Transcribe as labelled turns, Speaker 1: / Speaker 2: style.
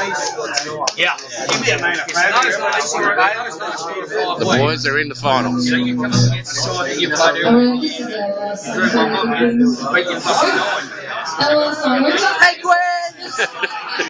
Speaker 1: Yeah.
Speaker 2: The boys are in the finals.
Speaker 3: Hey, Gwen!